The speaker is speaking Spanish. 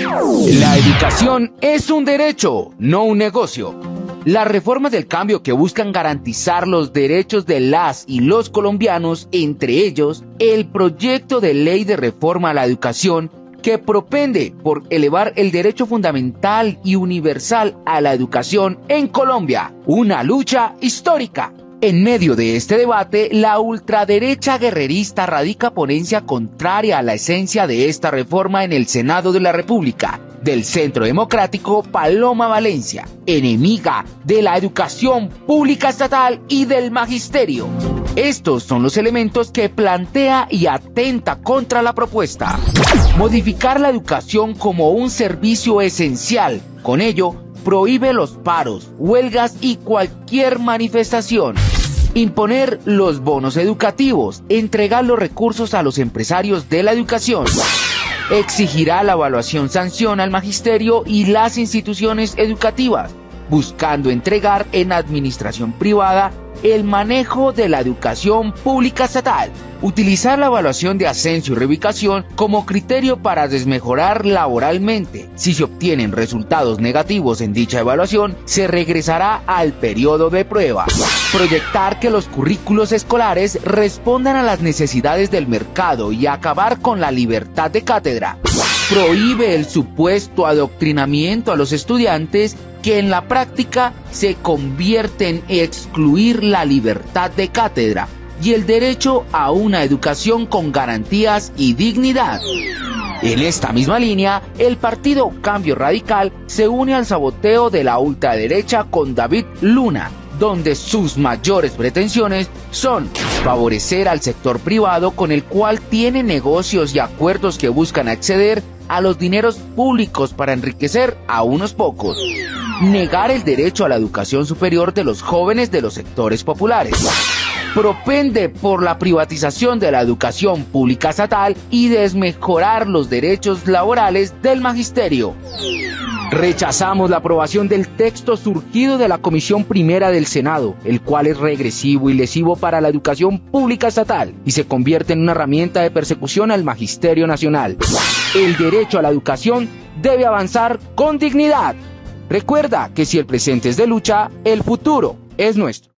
La educación es un derecho, no un negocio. Las reformas del cambio que buscan garantizar los derechos de las y los colombianos, entre ellos el proyecto de ley de reforma a la educación, que propende por elevar el derecho fundamental y universal a la educación en Colombia, una lucha histórica. En medio de este debate, la ultraderecha guerrerista radica ponencia contraria a la esencia de esta reforma en el Senado de la República. Del Centro Democrático, Paloma Valencia, enemiga de la educación pública estatal y del magisterio. Estos son los elementos que plantea y atenta contra la propuesta. Modificar la educación como un servicio esencial. Con ello, prohíbe los paros, huelgas y cualquier manifestación. Imponer los bonos educativos, entregar los recursos a los empresarios de la educación. Exigirá la evaluación-sanción al magisterio y las instituciones educativas, buscando entregar en administración privada el manejo de la educación pública estatal. Utilizar la evaluación de ascenso y reubicación como criterio para desmejorar laboralmente. Si se obtienen resultados negativos en dicha evaluación, se regresará al periodo de prueba. Proyectar que los currículos escolares respondan a las necesidades del mercado y acabar con la libertad de cátedra. Prohíbe el supuesto adoctrinamiento a los estudiantes, que en la práctica se convierte en excluir la libertad de cátedra y el derecho a una educación con garantías y dignidad. En esta misma línea, el partido Cambio Radical se une al saboteo de la ultraderecha con David Luna, donde sus mayores pretensiones son favorecer al sector privado, con el cual tiene negocios y acuerdos que buscan acceder a los dineros públicos para enriquecer a unos pocos. Negar el derecho a la educación superior de los jóvenes de los sectores populares. Propende por la privatización de la educación pública estatal y desmejorar los derechos laborales del magisterio. Rechazamos la aprobación del texto surgido de la Comisión Primera del Senado, el cual es regresivo y lesivo para la educación pública estatal y se convierte en una herramienta de persecución al magisterio nacional. El derecho a la educación debe avanzar con dignidad. Recuerda que si el presente es de lucha, el futuro es nuestro.